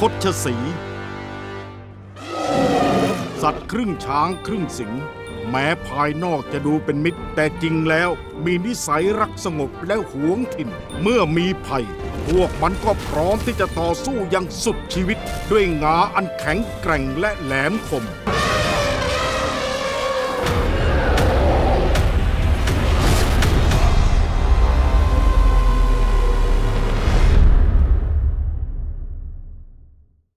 ชสี สัตว์ครึ่งช้างครึ่งสิงแม้ภายนอกจะดูเป็นมิตรแต่จริงแล้วมีนิสัยรักสงบและหวงถิ่นเมื่อมีภัยพวกมันก็พร้อมที่จะต่อสู้อย่างสุดชีวิตด้วยงาอันแข็งแกร่งและแหลมคม